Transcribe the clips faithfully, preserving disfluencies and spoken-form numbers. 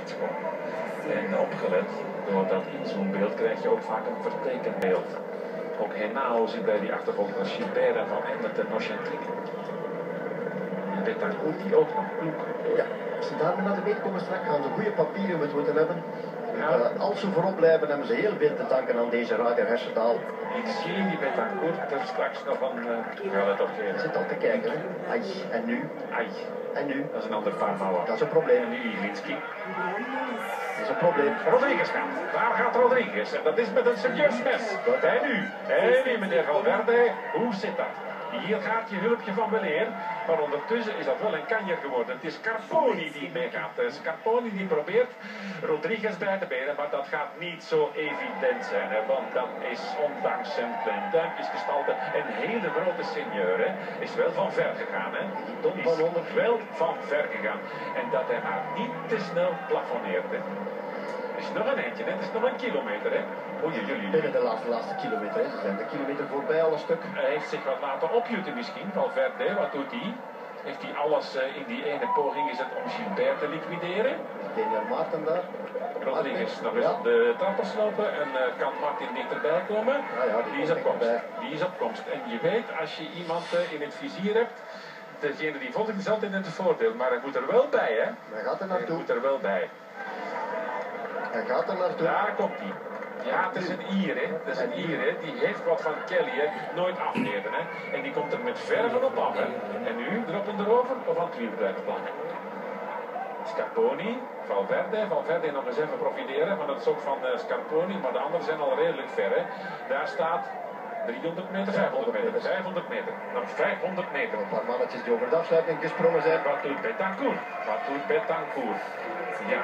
rechtskom. En opgelet, doordat in zo'n beeld krijg je ook vaak een vertekend beeld. Ook Henao zit bij die achtergrond als Gilbert en Van Emmet en Nochantik. En Betancourt die ook nog ploeg. Ja, als ze daarmee naar de meet komen straks, gaan ze goede papieren met moeten hebben. Ja. Uh, als ze voorop blijven, hebben ze heel veel te danken aan deze Radio Hessendaal. Ik zie die Betancourt er straks nog een uh, ja, let op geven. Zit al te kijken, hè? Ai, en nu? Ai. En nu? Dat is een ander farmauer. Dat is een probleem. En nu Iglitski. Dat is een probleem. Rodriguez gaat. Daar gaat Rodriguez. En dat is met een serieus mes. En nu? En nu, meneer Valverde. Hoe zit dat? Hier gaat je hulpje van weleer, maar ondertussen is dat wel een kanjer geworden. Het is Scarponi die meegaat. Scarponi die probeert Rodriguez bij te benen, maar dat gaat niet zo evident zijn. Hè, want dat is ondanks zijn klein duimpjesgestalte een hele grote senior. Hè, is wel van ver gegaan. Hè. Die is wel van ver gegaan. En dat hij maar niet te snel plafonneert. Hè. Het is nog een eindje, hè. Het is nog een kilometer. Hè. Oei, jullie. Binnen de laatste, laatste kilometer, hè. Ze zijn de kilometer voorbij al een stuk. Hij heeft zich wat laten opjutten misschien, Valverde. Wat doet hij? Heeft hij alles uh, in die ene poging gezet om Gilbert te liquideren? Daniel Maarten daar. Rodriguez nog eens ja. op de trappers lopen en uh, kan Martin dichterbij komen. Ja, ja, die, die is op komst. Die is op komst. En je weet, als je iemand uh, in het vizier hebt, degene die volgt is altijd in het voordeel. Maar hij moet er wel bij, hè? Hij gaat er naartoe. Hij moet er wel bij. Hij gaat er naartoe. Daar komt hij. Ja, het is een Ier, hè. Het is een Ier, hè. Die heeft wat van Kelly, hè. Nooit afgeven, hè. En die komt er met verven op af, hè. En nu, erop en erover, of aan het wiel blijven plakken. Scarponi, Valverde. Valverde nog eens even profiteren van het sok van uh, Scarponi, maar de anderen zijn al redelijk ver, hè. Daar staat driehonderd meter, vijfhonderd meter, vijfhonderd meter. Nog vijfhonderd meter. Een paar mannetjes die over de afsluiting gesprongen zijn. Wat doet Betancourt? Wat doet Betancourt? Ja.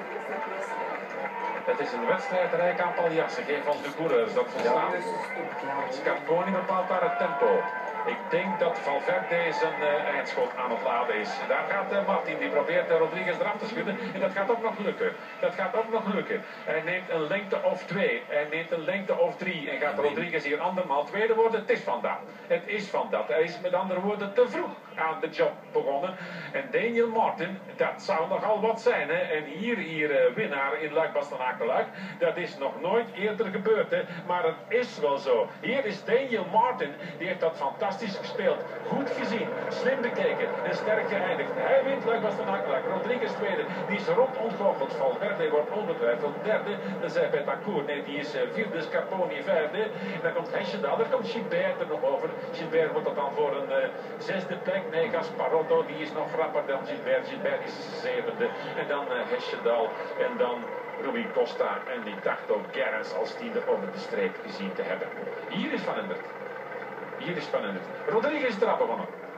Het is een wedstrijd rijk aantal jassen. Geen van de coureurs dat verstaan. Scarponi bepaalt daar het tempo. Ik denk dat Valverde zijn uh, eindschot aan het laden is. Daar gaat uh, Martin, die probeert uh, Rodriguez eraf te schudden. En dat gaat ook nog lukken. Dat gaat ook nog lukken. Hij neemt een lengte of twee. Hij neemt een lengte of drie. En gaat Rodriguez hier andermaal tweede worden? Het is van dat. Het is van dat. Hij is met andere woorden te vroeg aan de job begonnen. En Daniel Martin, dat zou nogal wat zijn. Hè? En hier, hier uh, winnaar in Luik-Bastenaken-Luik. Dat is nog nooit eerder gebeurd. Hè? Maar het is wel zo. Hier is Daniel Martin. Die heeft dat fantastisch gespeeld. Goed gezien. Slim bekeken. En sterk geëindigd. Hij wint Luik-Bastenaken-Luik. Rodriguez tweede. Die is rond ontgoocheld. Valverde wordt ongetwijfeld derde. Dan zei Betancourt. Nee, die is uh, vierde. Scarponi vijfde. En dan komt Hesjedal. Dan komt Gilbert er nog over. Gilbert wordt dat dan voor een uh, zesde plek. Nee, Gasparotto. Die is nog rapper dan Gilbert. Gilbert is zevende. En dan uh, Hesjedal. En dan Rui Costa. En ik dacht ook Gerrans als tiende over de streep gezien te hebben. Hier is Van Endert. Hier is Van Endert. Rodriguez is eraf begonnen.